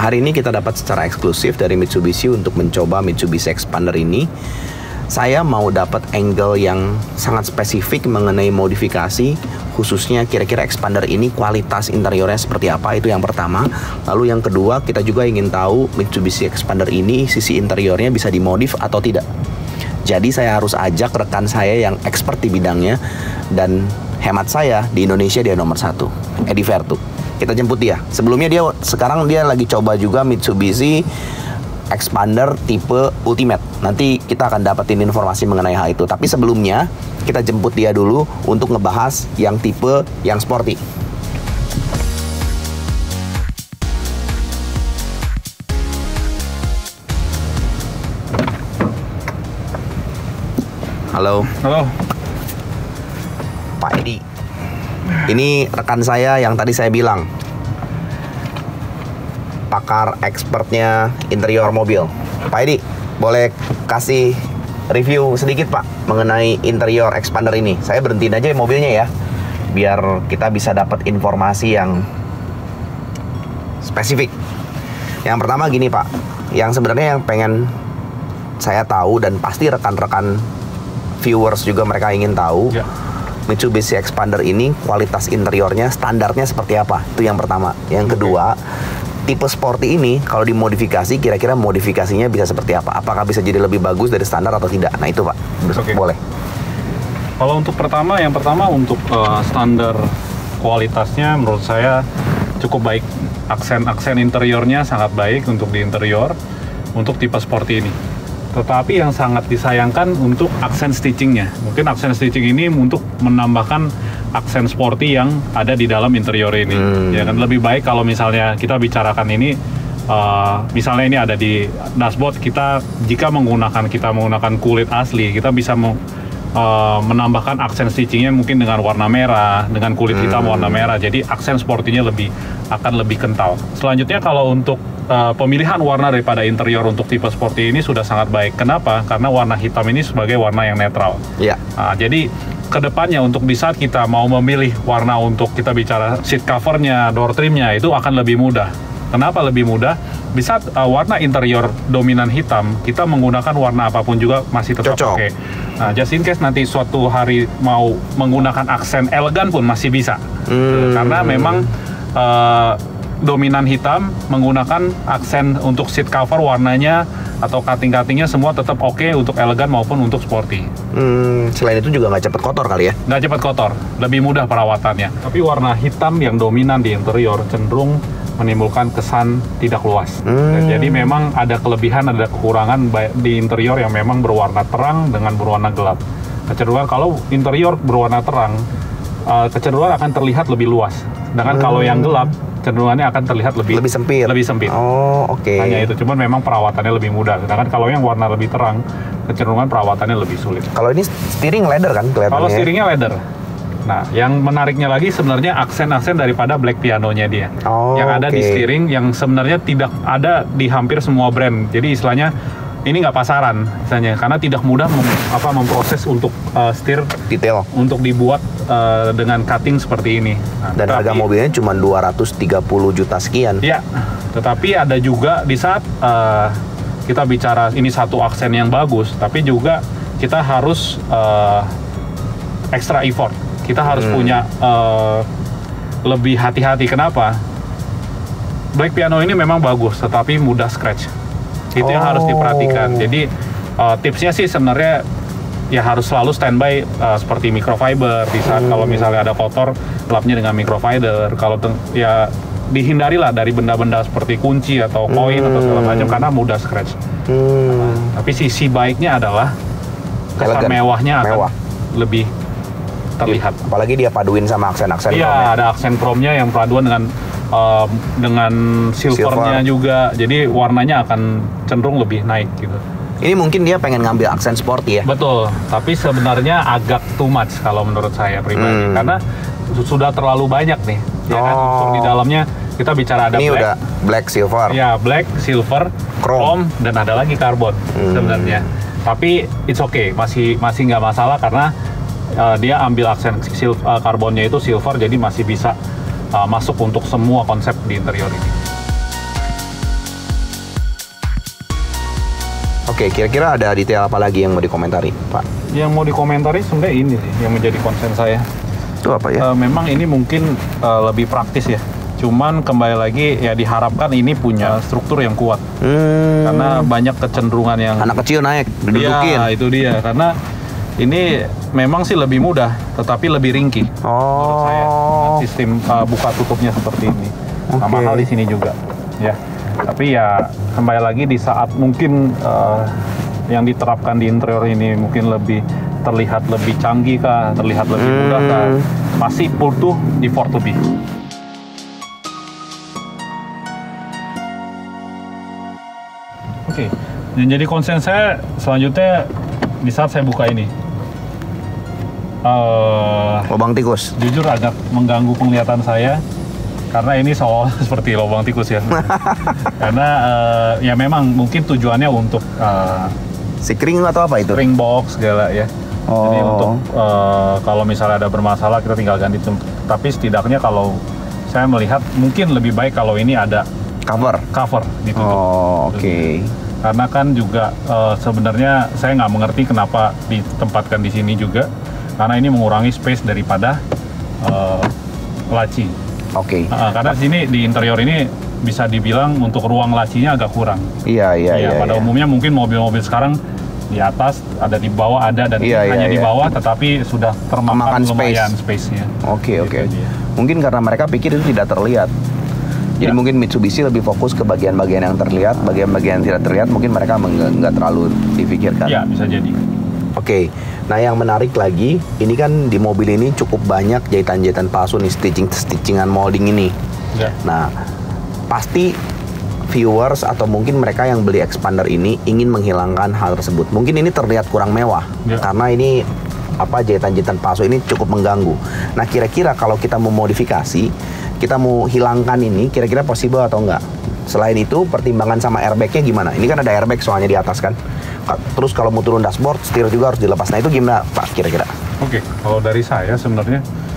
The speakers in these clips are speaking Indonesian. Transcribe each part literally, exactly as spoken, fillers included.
hari ini kita dapat secara eksklusif dari Mitsubishi untuk mencoba Mitsubishi Xpander ini. Saya mau dapat angle yang sangat spesifik mengenai modifikasi, khususnya kira-kira Xpander ini kualitas interiornya seperti apa, itu yang pertama. Lalu yang kedua, kita juga ingin tahu Mitsubishi Xpander ini sisi interiornya bisa dimodif atau tidak. Jadi saya harus ajak rekan saya yang expert di bidangnya, dan hemat saya di Indonesia dia nomor satu, Edi Vertu. Kita jemput dia. Sebelumnya dia sekarang dia lagi coba juga Mitsubishi Xpander tipe Ultimate. Nanti kita akan dapetin informasi mengenai hal itu. Tapi sebelumnya kita jemput dia dulu untuk ngebahas yang tipe yang sporty. Halo. Halo. Pak Edi. Ini rekan saya yang tadi saya bilang, pakar expertnya interior mobil. Pak Edi, boleh kasih review sedikit Pak mengenai interior Xpander ini? Saya berhentiin aja mobilnya ya, biar kita bisa dapat informasi yang spesifik. Yang pertama gini Pak, yang sebenarnya yang pengen saya tahu dan pasti rekan-rekan viewers juga mereka ingin tahu, ya. Mitsubishi Xpander ini kualitas interiornya, standarnya seperti apa? Itu yang pertama. Yang kedua, tipe sporty ini kalau dimodifikasi, kira-kira modifikasinya bisa seperti apa? Apakah bisa jadi lebih bagus dari standar atau tidak? Nah itu Pak, okay. Boleh. Kalau untuk pertama, yang pertama untuk uh, standar kualitasnya menurut saya cukup baik. Aksen-aksen interiornya sangat baik untuk di interior, untuk tipe sporty ini. Tetapi yang sangat disayangkan untuk aksen stitchingnya. Mungkin aksen stitching ini untuk menambahkan aksen sporty yang ada di dalam interior ini. Hmm. Ya kan lebih baik kalau misalnya kita bicarakan ini, uh, misalnya ini ada di dashboard kita, jika menggunakan kita menggunakan kulit asli, kita bisa me, uh, menambahkan aksen stitchingnya mungkin dengan warna merah, dengan kulit hitam hmm. warna merah. Jadi aksen sportinya lebih akan lebih kental. Selanjutnya kalau untuk Uh, pemilihan warna daripada interior untuk tipe sporty ini sudah sangat baik. Kenapa? Karena warna hitam ini sebagai warna yang netral. Iya. Nah, jadi kedepannya untuk di saat kita mau memilih warna untuk kita bicara seat covernya, door trimnya, itu akan lebih mudah. Kenapa lebih mudah? Di saat uh, warna interior dominan hitam, kita menggunakan warna apapun juga masih tetap oke. Okay. Nah, just in case nanti suatu hari mau menggunakan aksen elegan pun masih bisa. Hmm. Karena memang uh, dominan hitam, menggunakan aksen untuk seat cover warnanya atau cutting-cuttingnya semua tetap oke okay untuk elegan maupun untuk sporty. Hmm, selain itu juga nggak cepat kotor kali ya? Nggak cepat kotor, lebih mudah perawatannya. Tapi warna hitam yang dominan di interior cenderung menimbulkan kesan tidak luas. Hmm. Jadi memang ada kelebihan, ada kekurangan di interior yang memang berwarna terang dengan berwarna gelap. Kecenderungan kalau interior berwarna terang, kecenderungan akan terlihat lebih luas. Sedangkan hmm. kalau yang gelap, cenderungannya akan terlihat lebih lebih sempit. Lebih sempit. Oh, oke. Okay. Hanya itu, cuman memang perawatannya lebih mudah. Sedangkan kalau yang warna lebih terang, kecenderungan perawatannya lebih sulit. Kalau ini steering leather kan kelihatannya? Kalau steeringnya leather. Nah, yang menariknya lagi sebenarnya aksen-aksen daripada black pianonya dia. Oh, yang ada okay. di steering yang sebenarnya tidak ada di hampir semua brand. Jadi istilahnya ini nggak pasaran, misalnya, karena tidak mudah mem, apa, memproses untuk uh, setir detail untuk dibuat uh, dengan cutting seperti ini. Nah, dan tetapi, harga mobilnya cuma dua ratus tiga puluh juta sekian. Ya, tetapi ada juga di saat uh, kita bicara ini satu aksen yang bagus, tapi juga kita harus uh, extra effort. Kita harus hmm. punya uh, lebih hati-hati. Kenapa? Black piano ini memang bagus, tetapi mudah scratch. Itu oh. yang harus diperhatikan. Jadi uh, tipsnya sih sebenarnya ya harus selalu standby uh, seperti microfiber di saat hmm. kalau misalnya ada kotor, lapnya dengan microfiber. Kalau ya dihindarilah dari benda-benda seperti kunci atau koin hmm. atau segala macam karena mudah scratch. Hmm. Nah, tapi sisi baiknya adalah kesan mewahnya akan Mewah. lebih terlihat. Apalagi dia paduin sama aksen-aksen. Iya, ada aksen chrome-nya yang paduan dengan Uh, dengan silvernya Silver. juga, jadi warnanya akan cenderung lebih naik gitu. Ini mungkin dia pengen ngambil aksen sporty ya? Betul, tapi sebenarnya agak too much kalau menurut saya pribadi, hmm. karena sudah terlalu banyak nih, ya oh. kan, unsur di dalamnya kita bicara ada ini black, udah black, silver. Ya, black, silver, chrome, chrome dan ada lagi karbon hmm. sebenarnya. Tapi it's okay, masih masih nggak masalah karena uh, dia ambil aksen sil uh, karbonnya itu silver, jadi masih bisa Uh, masuk untuk semua konsep di interior ini. Oke, kira-kira ada detail apa lagi yang mau dikomentari, Pak? Yang mau dikomentari sebenarnya ini sih yang menjadi concern saya. Itu apa ya? Uh, memang ini mungkin uh, lebih praktis ya. Cuman kembali lagi ya diharapkan ini punya struktur yang kuat. Hmm. Karena banyak kecenderungan yang anak kecil naik, didudukin. Iya, itu dia. Karena ini memang sih lebih mudah, tetapi lebih ringkih. Oh. Menurut saya sistem uh, buka tutupnya seperti ini. Okay. Sama hal di sini juga, ya. Tapi ya kembali lagi di saat mungkin uh, yang diterapkan di interior ini mungkin lebih terlihat lebih canggih kah, terlihat lebih mudah kah, Hmm. masih butuh effort lebih. Oke, yang jadi concern saya selanjutnya di saat saya buka ini, uh, Lubang tikus. jujur agak mengganggu penglihatan saya karena ini soal seperti lubang tikus ya. Karena uh, ya memang mungkin tujuannya untuk uh, Si kering atau apa itu? ring box segala ya. Oh. Jadi untuk uh, kalau misalnya ada bermasalah kita tinggal ganti. Tapi setidaknya kalau saya melihat mungkin lebih baik kalau ini ada Cover. cover gitu. Oh, oke. Okay. Karena kan juga uh, sebenarnya saya nggak mengerti kenapa ditempatkan di sini juga, karena ini mengurangi space daripada uh, laci. Oke. Okay. Uh, karena di sini di interior ini bisa dibilang untuk ruang lacinya agak kurang. Iya, iya, ya, iya. pada iya. umumnya mungkin mobil-mobil sekarang di atas ada, di bawah ada, dan Iya, hanya iya, di iya. bawah, tetapi sudah termakan Memakan lumayan space. space-nya. Oke, Gitu oke. dia. Mungkin karena mereka pikir itu tidak terlihat. Jadi Ya. mungkin Mitsubishi lebih fokus ke bagian-bagian yang terlihat, bagian-bagian yang tidak terlihat mungkin mereka nggak nggak terlalu difikirkan. Ya, bisa jadi. Oke, nah yang menarik lagi, ini kan di mobil ini cukup banyak jahitan-jahitan palsu nih, stitching-stitchingan molding ini. Ya. Nah, pasti viewers atau mungkin mereka yang beli expander ini ingin menghilangkan hal tersebut. Mungkin ini terlihat kurang mewah, Ya. karena ini apa jahitan-jahitan palsu ini cukup mengganggu. Nah, kira-kira kalau kita mau modifikasi, kita mau hilangkan ini, kira-kira possible atau enggak? Selain itu, pertimbangan sama airbagnya gimana? Ini kan ada airbag soalnya di atas kan. Terus kalau mau turun dashboard, setir juga harus dilepas. Nah itu gimana Pak kira-kira? Oke, kalau dari saya sebenarnya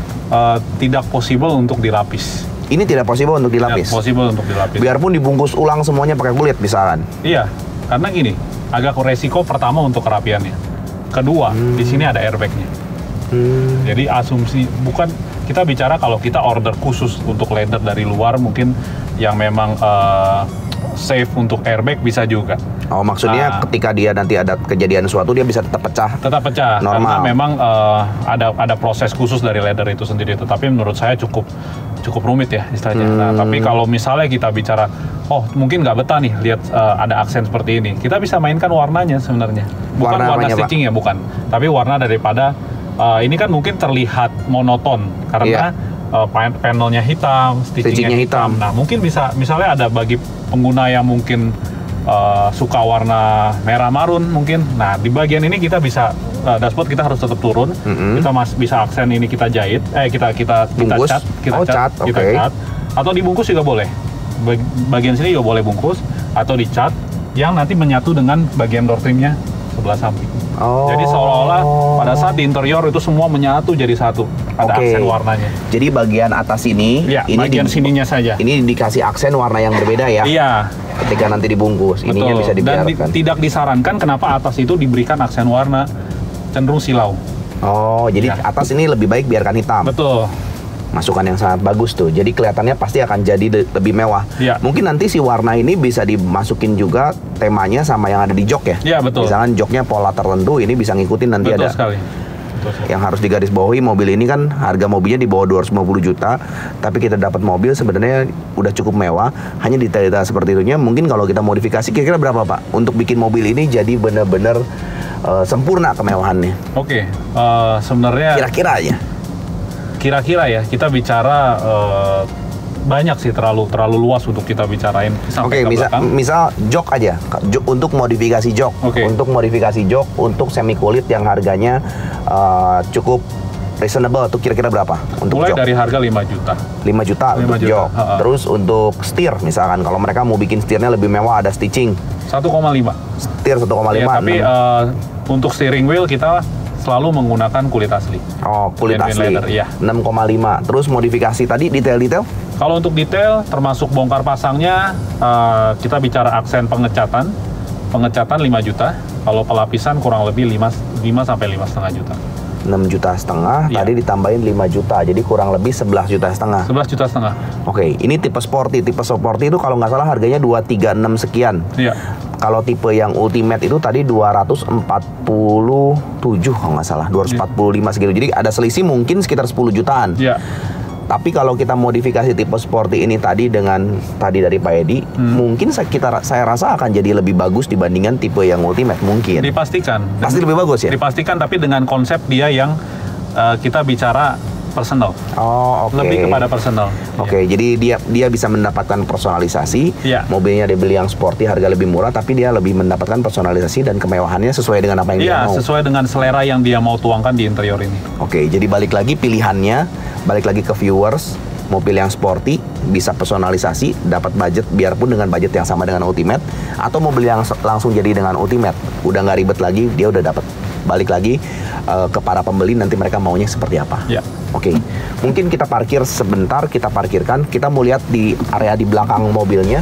uh, tidak possible untuk dilapis. Ini tidak possible untuk dilapis? Tidak possible untuk dilapis. Biarpun dibungkus ulang semuanya pakai kulit misalkan? Iya, karena gini, agak resiko pertama untuk kerapiannya. Kedua, Hmm. di sini ada airbagnya. Hmm. Jadi asumsi, bukan kita bicara kalau kita order khusus untuk leather dari luar mungkin yang memang uh, safe untuk airbag bisa juga. Oh maksudnya Nah. ketika dia nanti ada kejadian suatu dia bisa tetap pecah? Tetap pecah, Normal. karena memang uh, ada ada proses khusus dari leather itu sendiri. Tetapi menurut saya cukup cukup rumit ya istilahnya. Hmm. Nah, tapi kalau misalnya kita bicara, oh mungkin nggak betah nih lihat uh, ada aksen seperti ini, kita bisa mainkan warnanya sebenarnya. Bukan Warna warna, apanya, stitching ya, bukan. Tapi warna daripada uh, ini kan mungkin terlihat monoton karena uh, pan- panelnya hitam, stitchingnya Stitchingnya hitam. hitam. Nah mungkin bisa misalnya ada bagi pengguna yang mungkin uh, suka warna merah marun mungkin. Nah di bagian ini kita bisa uh, dashboard kita harus tetap turun. Mm-hmm. Kita mas bisa aksen ini kita jahit, eh kita kita kita Bungkus? cat, kita Oh, cat, kita oke. cat, atau dibungkus juga boleh. Bag- bagian sini juga boleh bungkus atau dicat yang nanti menyatu dengan bagian door trimnya sebelah samping. Oh. Jadi seolah-olah pada saat di interior itu semua menyatu jadi satu. Ada Oke. aksen warnanya. Jadi bagian atas ini, Ya, ini bagian di- sininya saja. ini dikasih aksen warna yang berbeda ya. Iya. Ketika nanti dibungkus, ininya Betul. bisa Dan di- dibiarkan. tidak disarankan kenapa atas itu diberikan aksen warna cenderung silau. Oh, jadi Ya. atas ini lebih baik biarkan hitam. Betul. Masukan yang sangat bagus tuh. Jadi kelihatannya pasti akan jadi de- lebih mewah. Iya. Mungkin nanti si warna ini bisa dimasukin juga temanya sama yang ada di jok ya. Iya, betul. Misalkan joknya pola tertentu, ini bisa ngikutin nanti Betul ada. sekali. Betul sekali. Yang harus digarisbawahi, mobil ini kan harga mobilnya di bawah dua ratus lima puluh juta, tapi kita dapat mobil sebenarnya udah cukup mewah. Hanya detail-detail seperti itunya. Mungkin kalau kita modifikasi kira-kira berapa Pak untuk bikin mobil ini jadi benar-benar uh, sempurna kemewahannya? Oke, eh, sebenarnya Kira-kira aja. kira-kira ya kita bicara eh, banyak sih, terlalu terlalu luas untuk kita bicarain Oke, sampai ke misal, belakang. misal jok aja, jok, untuk modifikasi jok, Oke. untuk modifikasi jok, untuk semi kulit yang harganya uh, cukup reasonable, tuh kira-kira berapa untuk Mulai jok? dari harga lima juta. lima juta lima untuk juta, jok. ha-ha. Terus untuk setir misalkan, kalau mereka mau bikin setirnya lebih mewah, ada stitching, satu koma lima. setir satu koma Ya, lima. tapi eh, untuk steering wheel kita selalu menggunakan kulit asli. Oh, kulit genuine asli. leather, iya. enam koma lima. Terus modifikasi tadi detail-detail? Kalau untuk detail, termasuk bongkar pasangnya, eh, kita bicara aksen pengecatan, pengecatan lima juta, kalau pelapisan kurang lebih lima sampai lima setengah juta. enam juta setengah, Iya. tadi ditambahin lima juta, jadi kurang lebih sebelas juta setengah. sebelas juta setengah. Oke, ini tipe sporty. Tipe sporty itu kalau nggak salah harganya dua tiga enam sekian. Iya. Kalau tipe yang ultimate itu tadi dua ratus empat puluh tujuh kalau nggak salah, dua ratus empat puluh lima segitu. Jadi ada selisih mungkin sekitar sepuluh jutaan. Iya. Tapi kalau kita modifikasi tipe sporty ini tadi dengan tadi dari Pak Edi, hmm. mungkin saya, kita, saya rasa akan jadi lebih bagus dibandingkan tipe yang ultimate mungkin. Dipastikan. Pasti lebih bagus ya? Dipastikan, tapi dengan konsep dia yang uh, kita bicara personal. Oh, oke. Okay. Lebih kepada personal. Oke, okay, ya. Jadi dia dia bisa mendapatkan personalisasi. Ya. Mobilnya dibeli yang sporty harga lebih murah, tapi dia lebih mendapatkan personalisasi dan kemewahannya sesuai dengan apa yang ya, dia mau. Iya, sesuai dengan selera yang dia mau tuangkan di interior ini. Oke, okay, jadi balik lagi pilihannya, balik lagi ke viewers. Mobil yang sporty bisa personalisasi, dapat budget biarpun dengan budget yang sama dengan ultimate, atau mobil yang langsung jadi dengan ultimate, udah nggak ribet lagi, dia udah dapat. Balik lagi uh, ke para pembeli, nanti mereka maunya seperti apa. Ya. Oke, mungkin kita parkir sebentar, kita parkirkan, kita mau lihat di area di belakang mobilnya.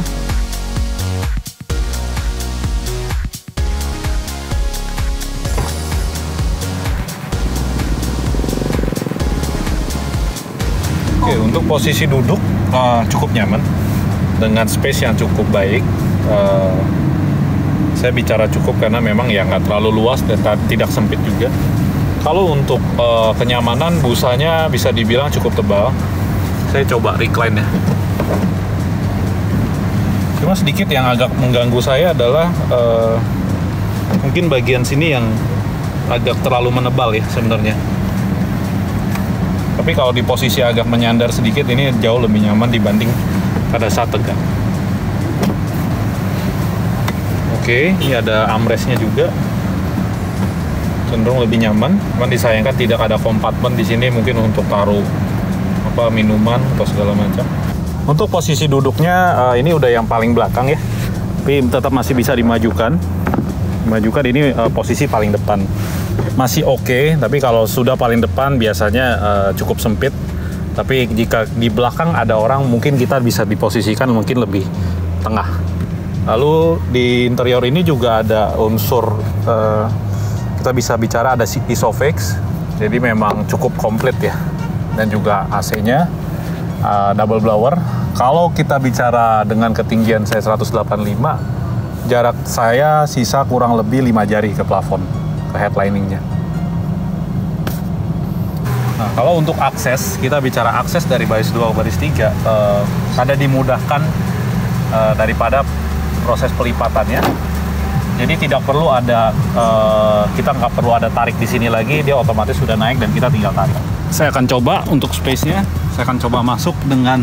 Oke, untuk posisi duduk uh, cukup nyaman dengan space yang cukup baik. Uh, saya bicara cukup karena memang ya nggak terlalu luas dan tidak sempit juga. Kalau untuk uh, kenyamanan, busanya bisa dibilang cukup tebal. Saya coba recline ya. Cuma sedikit yang agak mengganggu saya adalah uh, mungkin bagian sini yang agak terlalu menebal ya sebenarnya. Tapi kalau di posisi agak menyandar sedikit, ini jauh lebih nyaman dibanding pada saat tegak. Oke, ini ada armrestnya juga, cenderung lebih nyaman. Cuman disayangkan tidak ada kompartemen di sini, mungkin untuk taruh apa minuman atau segala macam. Untuk posisi duduknya uh, ini udah yang paling belakang ya, tapi tetap masih bisa dimajukan. Dimajukan ini uh, posisi paling depan. Masih oke, okay, tapi kalau sudah paling depan biasanya uh, cukup sempit. Tapi jika di belakang ada orang, mungkin kita bisa diposisikan mungkin lebih tengah. Lalu di interior ini juga ada unsur, uh, kita bisa bicara ada Isofix, jadi memang cukup komplit ya. Dan juga A C-nya uh, double blower. Kalau kita bicara dengan ketinggian saya seratus delapan puluh lima, jarak saya sisa kurang lebih lima jari ke plafon, ke headlining-nya. Nah, kalau untuk akses, kita bicara akses dari baris dua ke baris tiga, uh, ada dimudahkan uh, daripada proses pelipatannya. Jadi tidak perlu ada, uh, kita nggak perlu ada tarik di sini lagi, dia otomatis sudah naik dan kita tinggal tarik. Saya akan coba untuk space-nya, saya akan coba masuk dengan,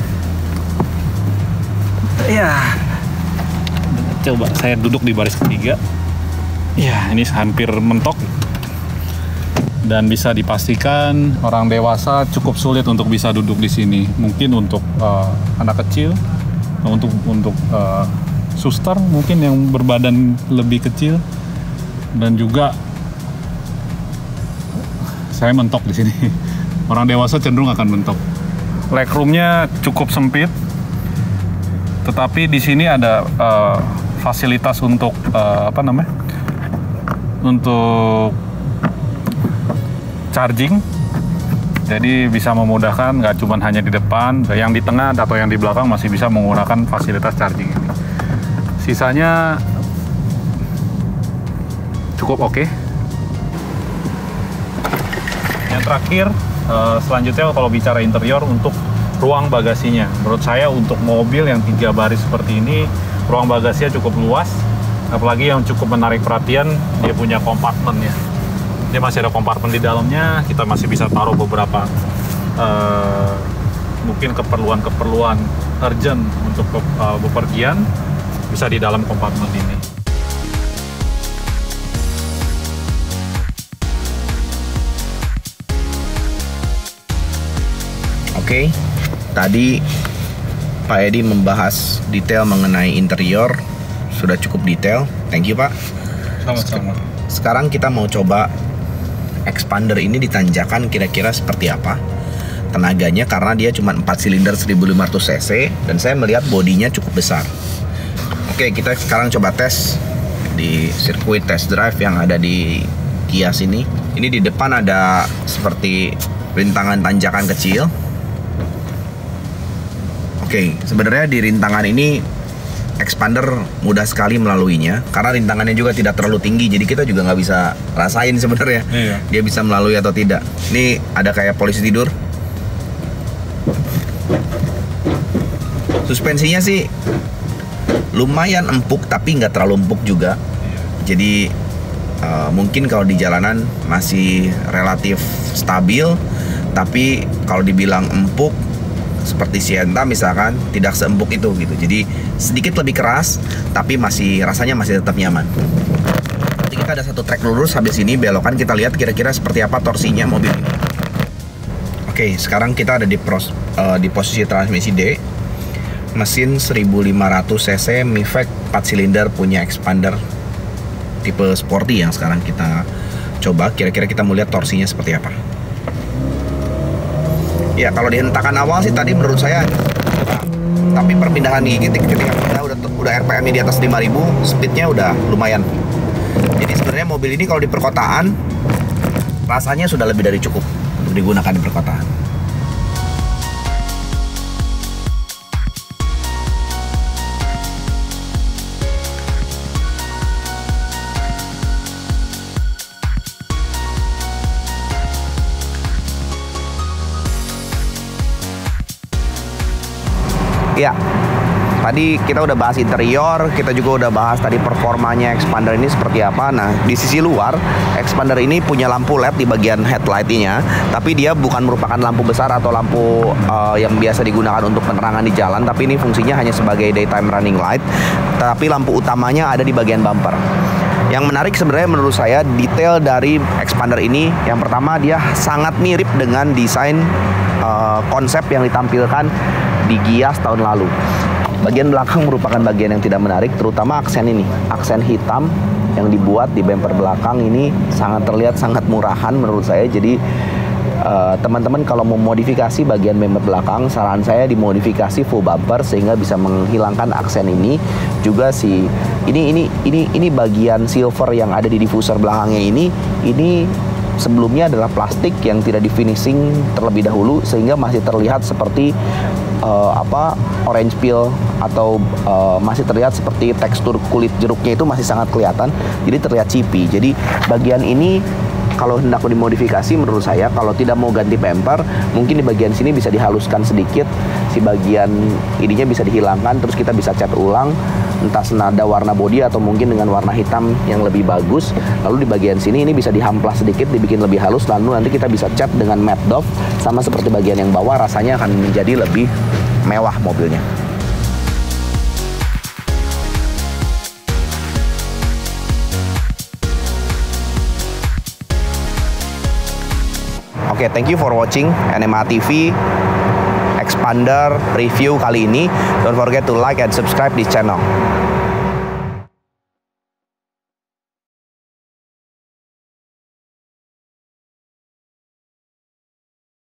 ya, coba saya duduk di baris ketiga. Ya, ini hampir mentok. Dan bisa dipastikan orang dewasa cukup sulit untuk bisa duduk di sini. Mungkin untuk uh, anak kecil, untuk untuk uh, suster mungkin yang berbadan lebih kecil, dan juga saya mentok di sini. Orang dewasa cenderung akan mentok. Legroomnya cukup sempit, tetapi di sini ada uh, fasilitas untuk uh, apa namanya? Untuk charging, jadi bisa memudahkan, nggak cuma hanya di depan, yang di tengah atau yang di belakang masih bisa menggunakan fasilitas charging ini. Sisanya cukup oke. Okay. Yang terakhir, uh, selanjutnya kalau bicara interior, untuk ruang bagasinya, menurut saya untuk mobil yang tiga baris seperti ini, ruang bagasinya cukup luas. Apalagi yang cukup menarik perhatian, dia punya kompartemen ya. Dia masih ada kompartemen di dalamnya, kita masih bisa taruh beberapa uh, mungkin keperluan-keperluan urgent untuk uh, bepergian, bisa di dalam kompartemen ini. Oke, tadi Pak Edi membahas detail mengenai interior, sudah cukup detail. Thank you Pak. Sama-sama. Sekarang kita mau coba expander ini ditanjakan kira-kira seperti apa tenaganya, karena dia cuma empat silinder seribu lima ratus cc dan saya melihat bodinya cukup besar. Oke, kita sekarang coba tes di sirkuit test drive yang ada di Kia sini. Ini di depan ada seperti rintangan tanjakan kecil. Oke, sebenarnya di rintangan ini expander mudah sekali melaluinya karena rintangannya juga tidak terlalu tinggi, jadi kita juga nggak bisa rasain sebenarnya iya. dia bisa melalui atau tidak. Ini ada kayak polisi tidur. Suspensinya sih lumayan empuk tapi nggak terlalu empuk juga, jadi uh, mungkin kalau di jalanan masih relatif stabil. Tapi kalau dibilang empuk seperti Sienta misalkan tidak seempuk itu gitu, jadi sedikit lebih keras tapi masih rasanya masih tetap nyaman. Jadi kita ada satu trek lurus, habis ini belokan, kita lihat kira-kira seperti apa torsinya mobil ini. Oke, sekarang kita ada di, pros, uh, di posisi transmisi D, mesin seribu lima ratus cc Mivec empat silinder, punya expander tipe sporty yang sekarang kita coba. Kira-kira kita mau lihat torsinya seperti apa. Ya, kalau di hentakan awal sih tadi menurut saya, tapi perpindahan gigi ketika kita udah udah R P M-nya di atas lima ribu, speednya udah lumayan. Jadi sebenarnya mobil ini kalau di perkotaan rasanya sudah lebih dari cukup untuk digunakan di perkotaan. Ya, tadi kita udah bahas interior, kita juga udah bahas tadi performanya expander ini seperti apa. Nah, di sisi luar, expander ini punya lampu L E D di bagian headlight-nya, tapi dia bukan merupakan lampu besar atau lampu uh, yang biasa digunakan untuk penerangan di jalan, tapi ini fungsinya hanya sebagai daytime running light, tapi lampu utamanya ada di bagian bumper. Yang menarik sebenarnya menurut saya detail dari expander ini, yang pertama dia sangat mirip dengan desain uh, konsep yang ditampilkan di Gias tahun lalu. Bagian belakang merupakan bagian yang tidak menarik, terutama aksen ini, aksen hitam yang dibuat di bumper belakang ini sangat terlihat sangat murahan menurut saya. Jadi uh, teman-teman kalau mau modifikasi bagian bumper belakang, saran saya dimodifikasi full bumper sehingga bisa menghilangkan aksen ini. Juga si ini ini ini ini bagian silver yang ada di diffuser belakangnya ini ini sebelumnya adalah plastik yang tidak di finishing terlebih dahulu sehingga masih terlihat seperti uh, apa orange peel atau uh, masih terlihat seperti tekstur kulit jeruknya itu masih sangat kelihatan, jadi terlihat chippy. Jadi bagian ini kalau hendak dimodifikasi menurut saya, kalau tidak mau ganti bumper, mungkin di bagian sini bisa dihaluskan sedikit, si bagian ininya bisa dihilangkan, terus kita bisa cat ulang entah senada warna bodi atau mungkin dengan warna hitam yang lebih bagus. Lalu di bagian sini ini bisa dihamplas sedikit, dibikin lebih halus, lalu nanti kita bisa cat dengan matte doff, sama seperti bagian yang bawah, rasanya akan menjadi lebih mewah mobilnya. Oke, okay, thank you for watching N M A T V Expander review kali ini. Don't forget to like and subscribe this channel.